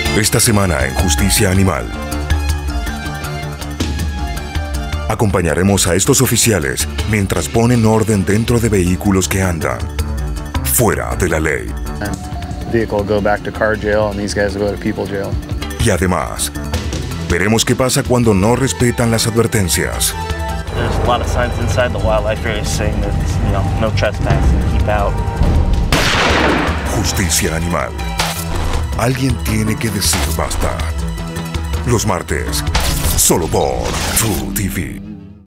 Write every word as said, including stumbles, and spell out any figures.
Esta semana en Justicia Animal. Acompañaremos a estos oficiales mientras ponen orden dentro de vehículos que andan fuera de la ley. Vehicle will go back to car jail and these guys will go to people jail. Y además, veremos qué pasa cuando no respetan las advertencias. There's a lot of signs inside the wildlife area saying that, you know, no trespassing, keep out. Justicia Animal. Alguien tiene que decir basta. Los martes, solo por truTV.